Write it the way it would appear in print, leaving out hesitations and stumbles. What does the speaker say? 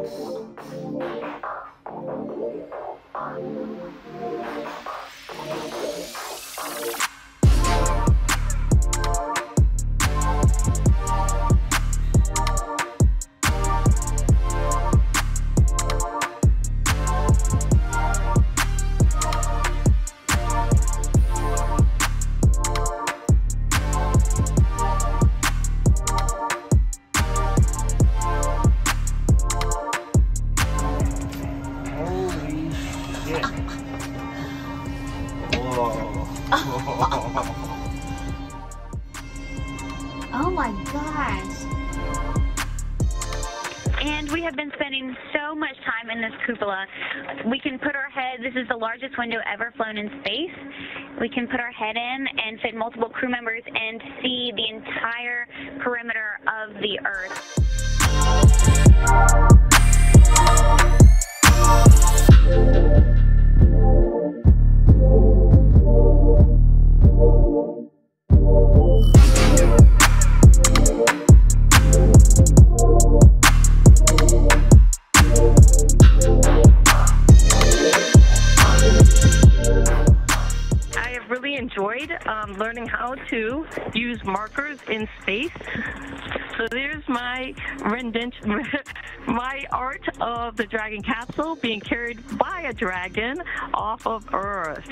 Oh my gosh. And we have been spending so much time in this cupola. We can put our head, this is the largest window ever flown in space. We can put our head in and fit multiple crew members and see the entire perimeter of the Earth. Enjoyed learning how to use markers in space. So there's my rendition, my art of the dragon capsule being carried by a dragon off of Earth.